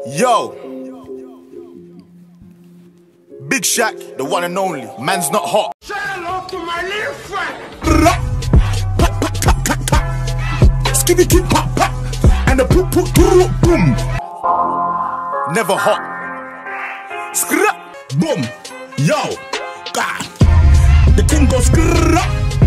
Yo, Big Shaq, the one and only. Man's not hot. Say hello to my little friend. Skinny kid pop pop, and the poop poop boom. Never hot. Skra boom. Yo, God. The thing goes skra.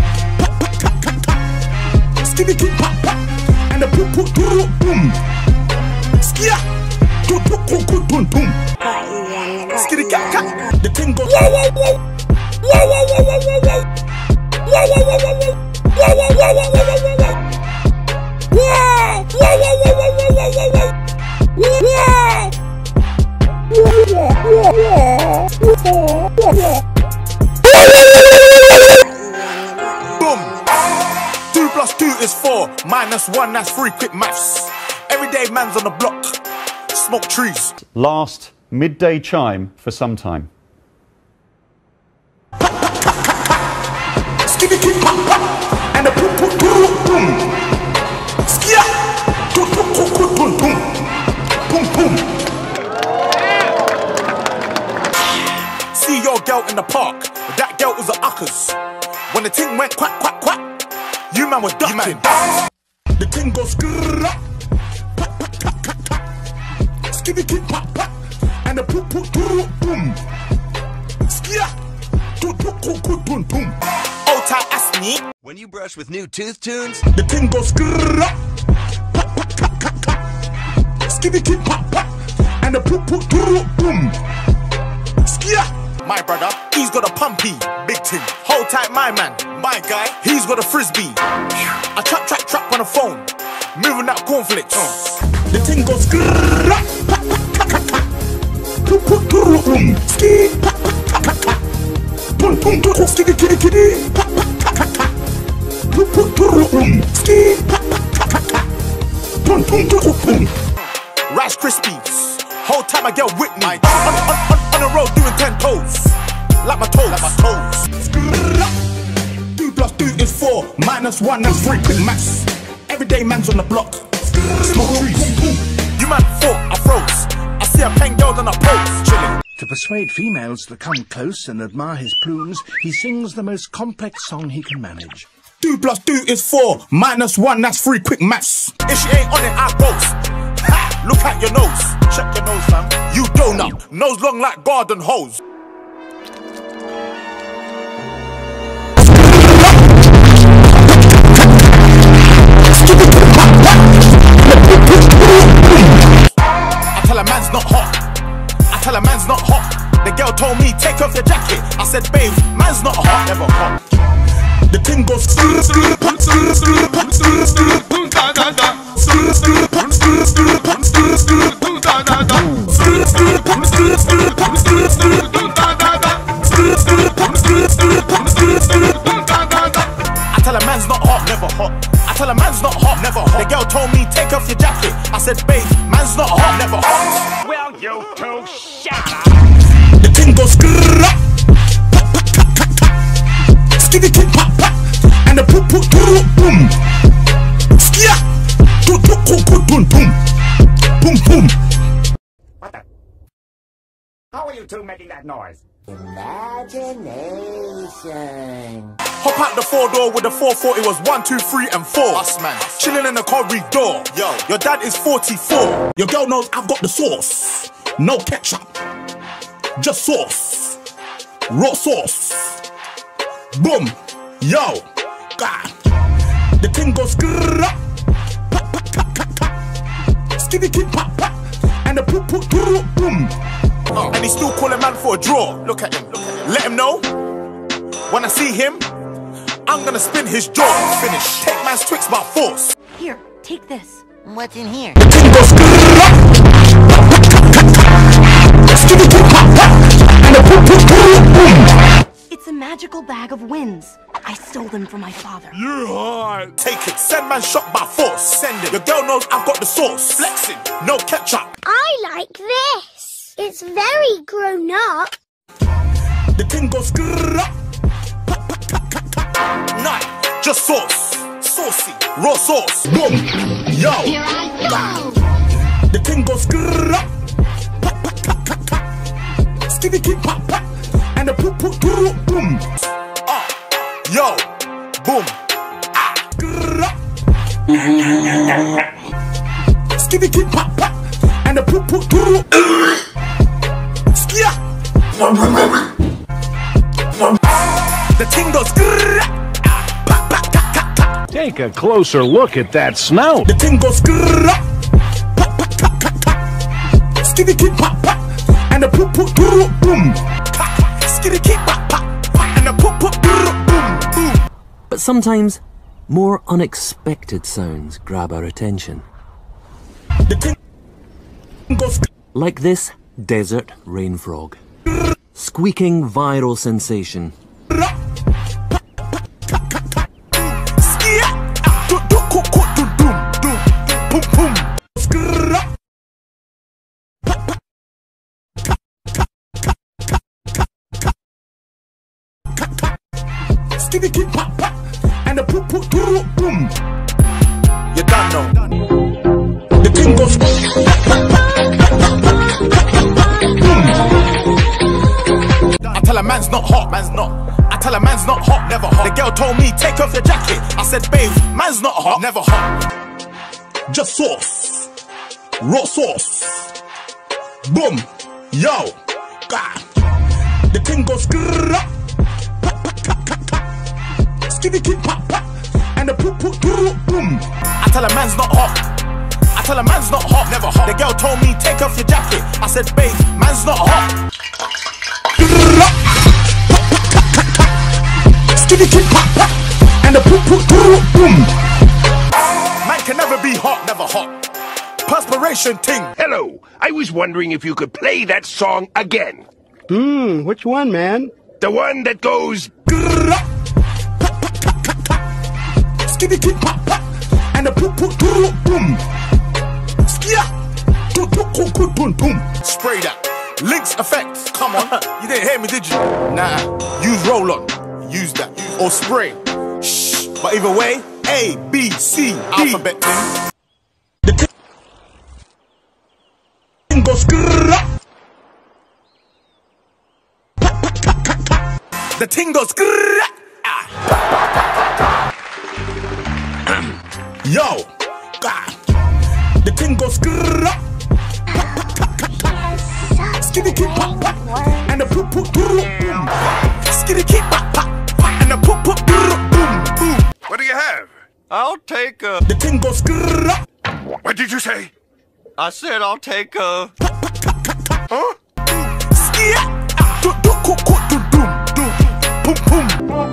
Skinny kid pop pop, and the poop poop boom. Skia. Boom. Skitty cat cat. The thing goes. Boom. 2 + 2 is 4. -1, that's 3. Quick maths. Everyday man's on the block. Smoke trees. Last midday chime for some time. Skitty kid pop pop, and the poop poop boom. Skia. Boom. See your girl in the park, but that girl was a uckers. When the ting went quack quack quack, you man was ducking. The ting goes skrrrr. Skitty kid pop pop, and the poop poop boom. Skia. Boom. Old tight ask me. When you brush with new tooth tunes, The thing goes skrrrr. Skitty kid pop pop, and the poop poop boom. Skia. My brother, he's got a pumpy, big ting. Hold tight, my man, my guy, he's got a frisbee. I trap on the phone, moving that cornflakes. The thing goes skrrrr. Boom. Ski. Boom. Skitty kitty. Ski. Boom. Rice Krispies. Whole time I get Whitney. On the road doing 10 toes. Like my toes. 2 + 2 is 4. -1, that's 3. Quick maths. Everyday man's on the block. Smoke trees. You man thought I froze. I see a pen girl on a pose. Chilling. To persuade females to come close and admire his plumes, he sings the most complex song he can manage. 2 + 2 is 4. -1, that's 3. Quick maths. If she ain't on it, I boast. Ha! Look at your nose. Check your nose, fam. You donut. Nose long like garden hose. I tell a man's not hot. The girl told me, take off your jacket. I said, babe, man's not hot. Never hot. The thing goes. I tell a man's not hot, never hot. I tell a man's not hot, never hot. The girl told me, take off your jacket. I said, babe, man's not hot, never hot. Well, you two shut up. The thing goes skrrrr. Skitty kid pop pop, and the poop poop boom. Skia. Boom. What the? How are you two making that noise? Imagination. Hop out the 4-door with the 440 was 1, 2, 3, and 4. Us man, chilling in the corridor. Yo, your dad is 44. Your girl knows I've got the sauce. No ketchup, just sauce. Raw sauce. Boom. Yo, God. The thing goes skrrrr. Skitty kid pop pop, and the poop poop boom. And he's still calling man for a draw. Look at him. Let him know. When I see him, I'm gonna spin his jaw. Finish. Take man's Twix by force. Here, take this. What's in here? The thing goes skrrrr. Skitty kid pop pop, and the poop poop boom. It's a magical bag of winds. I stole them from my father. Yeah. Take it. Send man shot by force. Send it. Your girl knows I've got the sauce. Flexing. No ketchup. I like this. It's very grown up. The thing goes skrrrr. None. Just sauce. Saucy. Raw sauce. Boom. Yo. Here I go. The thing goes skrrrr. skitty kick pop pop, and the poop poop boom. Yo, boom. Skitty kick pop pop, and the poop poop skia. The ting goes. Take a closer look at that snout. The ting goes. Skitty kick pop pop, and the poop poop boom. Skitty kick pop pop, and the poop poop boom. But sometimes more unexpected sounds grab our attention. The ting goes. Like this desert rain frog. Squeaking viral sensation. Skitty kick pop pop, and the poop poop boom. You don't know. The king goes. I tell a man's not hot, man's not. I tell a man's not hot, never hot. The girl told me take off your jacket. I said, babe, man's not hot, never hot. Just sauce, raw sauce. Boom, yo, God. The king goes. Skitty kick pop pop, and the poop poop boom. I tell a man's not hot. I tell a man's not hot, never hot. The girl told me take off your jacket. I said, babe, man's not hot. Skitty kick pop pop, and the poop poop boom. Man can never be hot, never hot. Perspiration ting. Hello, I was wondering if you could play that song again. Which one, man? The one that goes. Skitty kick pop pop, and the poop poop boom. Skia, boom. Spray that. Lynx effects. Come on, you didn't hear me, did you? Nah. Use roll on. Use that. Or spray. Shh. But either way, A, B, C, D. Alphabet thing. The thing goes. The thing goes. Yo, God. The thing goes. Skitty kick pop pop, and the poop poop boom. Skitty kick pop pop, and the poop poop boom. What do you have? I'll take a... The thing goes. What did you say? I said I'll take a... Huh? Skia, boom.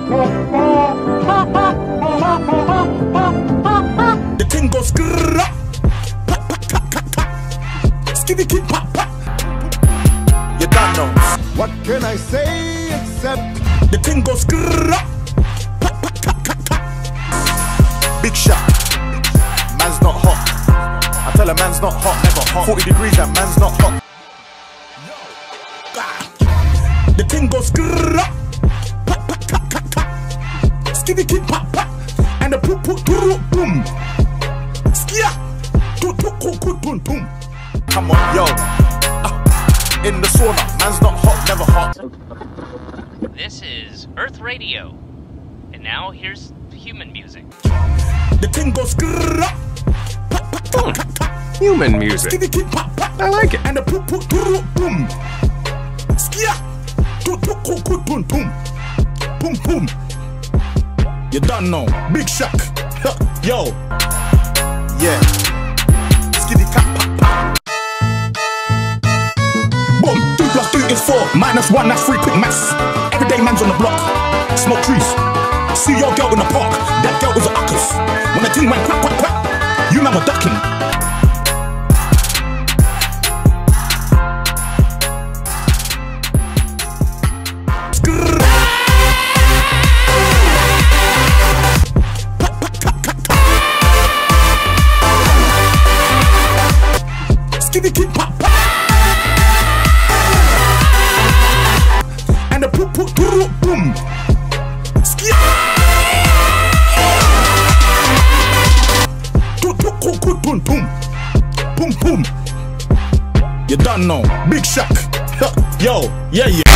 The thing goes. Skitty kick pop pop. You don't know. What can I say except The thing goes. Big shot. Man's not hot. I tell a man's not hot, never hot. 40 degrees and man's not hot. The thing goes. Skitty kick pop pop, and the poop poop boom. Skia, boom. Come on, yo. In the sauna, man's not hot, never hot. This is Earth Radio, and now here's human music. The thing goes. Human music. Skitty kick pop pop, I like it. and the poop poop boom. Skia, boom. You don't know. Big shock. Yo. Yeah. Skitty cap pop pop. Boom. 2 + 2 is 4. -1, that's 3 quick maths. Everyday man's on the block. Smoke trees. See your girl in the park. That girl was a uckers. When the thing went quack, quack, quack, you never ducking. Skitty kick pop pop, and the poop poop boom. Skia, boom. You don't know. Big shock. Yo, yeah.